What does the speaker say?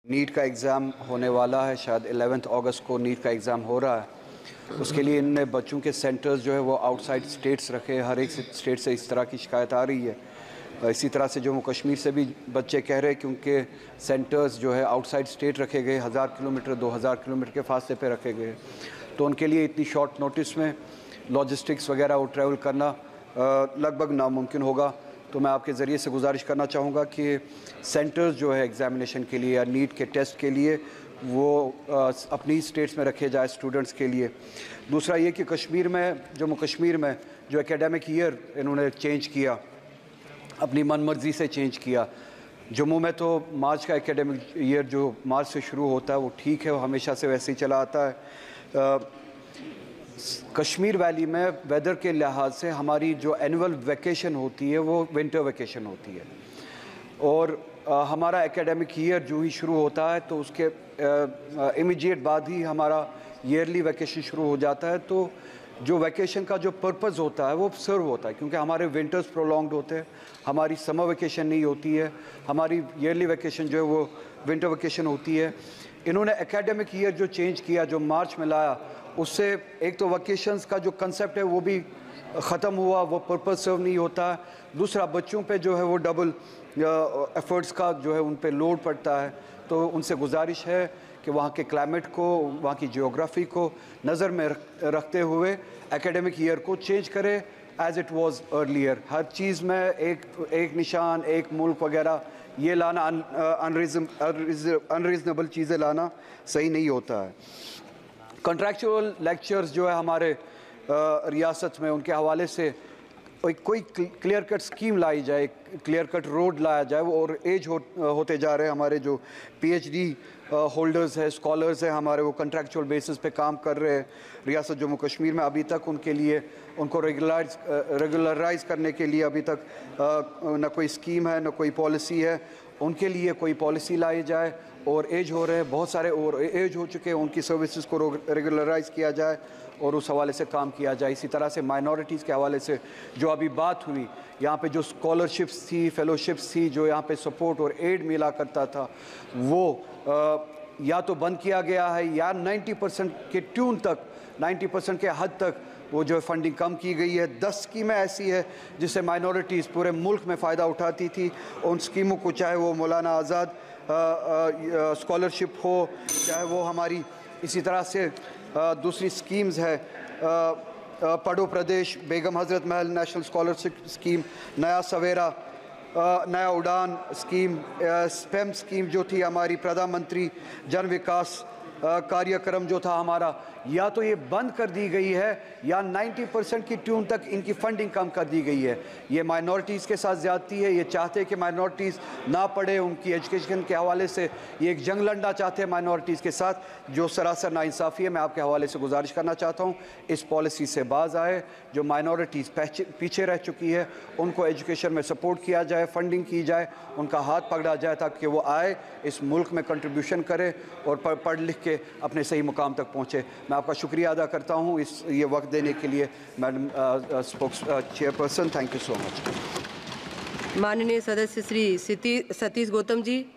NEET का exam होने वाला है, शायद 11 अगस्त को नीट का एग्ज़ाम हो रहा है। उसके लिए इनने बच्चों के सेंटर्स जो है वो आउटसाइड स्टेट्स रखे। हर एक स्टेट से इस तरह की शिकायत आ रही है। इसी तरह से जम्मू कश्मीर से भी बच्चे कह रहे हैं कि उनके सेंटर्स जो है आउटसाइड स्टेट रखे गए, 1000 किलोमीटर 2000 किलोमीटर के फासले पे रखे गए। तो उनके लिए इतनी शॉर्ट नोटिस में लॉजिस्टिक्स वगैरह वो ट्रैवल करना लगभग नामुमकिन होगा। तो मैं आपके ज़रिए से गुजारिश करना चाहूँगा कि सेंटर्स जो है एग्ज़ामिनेशन के लिए या नीट के टेस्ट के लिए वो अपनी स्टेट्स में रखे जाए स्टूडेंट्स के लिए। दूसरा ये कि कश्मीर में, जम्मू कश्मीर में जो एकेडमिक ईयर इन्होंने चेंज किया, अपनी मनमर्जी से चेंज किया। जम्मू में तो मार्च का एकेडमिक ईयर जो मार्च से शुरू होता है वो ठीक है, वो हमेशा से वैसे ही चला आता है। कश्मीर वैली में वेदर के लिहाज से हमारी जो एनुअल वैकेशन होती है वो विंटर वैकेशन होती है, और हमारा एकेडमिक ईयर जो ही शुरू होता है तो उसके इमीडिएट बाद ही हमारा ईयरली वैकेशन शुरू हो जाता है। तो जो वैकेशन का जो पर्पज़ होता है वो सर्व होता है, क्योंकि हमारे विंटर्स प्रोलॉन्ग्ड होते हैं, हमारी समर वैकेशन नहीं होती है, हमारी ईयरली वैकेशन जो है वो विंटर वैकेशन होती है। इन्होंने एकेडमिक ईयर जो चेंज किया, जो मार्च में लाया, उससे एक तो वैकेशंस का जो कंसेप्ट है वो भी ख़त्म हुआ, वो पर्पज़ सर्व नहीं होता है। दूसरा, बच्चों पे जो है वो डबल एफ़र्ट्स का जो है उन पे लोड पड़ता है। तो उनसे गुजारिश है कि वहाँ के क्लाइमेट को, वहाँ की जियोग्राफी को नज़र में रखते हुए एकेडमिक ईयर को चेंज करें एज़ इट वाज़ अर्लियर। हर चीज़ में एक निशान, एक मुल्क वगैरह ये लाना, अनरीज़नेबल चीज़ें लाना सही नहीं होता है। कॉन्ट्रैक्चुअल लेक्चर्स जो है हमारे रियासत में, उनके हवाले से कोई क्लियर कट स्कीम लाई जाए, क्लियर कट रोड लाया जाए। और एज होते जा रहे हैं हमारे जो पीएचडी होल्डर्स हैं, स्कॉलर्स हैं हमारे, वो कॉन्ट्रैक्चुअल बेसिस पे काम कर रहे हैं रियासत जम्मू कश्मीर में। अभी तक उनके लिए, उनको रेगुलराइज करने के लिए अभी तक न कोई स्कीम है, न कोई पॉलिसी है। उनके लिए कोई पॉलिसी लाई जाए। और एज हो रहे हैं बहुत सारे, और एज हो चुके हैं, उनकी सर्विसेज को रेगुलराइज किया जाए और उस हवाले से काम किया जाए। इसी तरह से माइनॉरिटीज़ के हवाले से जो अभी बात हुई, यहाँ पे जो स्कॉलरशिप्स थी, फेलोशिप्स थी, जो यहाँ पे सपोर्ट और एड मिला करता था, वो या तो बंद किया गया है या 90% के ट्यून तक, 90% के हद तक वो जो फंडिंग कम की गई है। 10 स्कीमें ऐसी है जिससे माइनॉरिटीज़ पूरे मुल्क में फ़ायदा उठाती थी। उन स्कीमों को, चाहे वो मौलाना आज़ाद स्कॉलरशिप हो, चाहे वो हमारी इसी तरह से दूसरी स्कीम्स है, पढ़ो प्रदेश, बेगम हज़रत महल नेशनल स्कॉलरशिप स्कीम, नया सवेरा, नया उड़ान स्कीम, स्पेम स्कीम जो थी हमारी, प्रधानमंत्री जन विकास कार्यक्रम जो था हमारा, या तो ये बंद कर दी गई है या 90% की ट्यून तक इनकी फंडिंग कम कर दी गई है। ये माइनॉरिटीज़ के साथ ज़्यादती है। ये चाहते हैं कि माइनॉरिटीज़ ना पढ़े, उनकी एजुकेशन के हवाले से ये एक जंग लड़ना चाहते हैं माइनॉरिटीज़ के साथ, जो सरासर नाइंसाफ़ी है। मैं आपके हवाले से गुजारिश करना चाहता हूँ इस पॉलिसी से बाज़ आए। जो माइनॉरिटीज़ पीछे रह चुकी है उनको एजुकेशन में सपोर्ट किया जाए, फंडिंग की जाए, उनका हाथ पकड़ा जाए ताकि वो आए, इस मुल्क में कंट्रीब्यूशन करे और पढ़ लिख के अपने सही मुकाम तक पहुँचे। मैं आपका शुक्रिया अदा करता हूँ ये वक्त देने के लिए, madam spokes chairperson. Thank you so much. माननीय सदस्य श्री सतीश गौतम जी।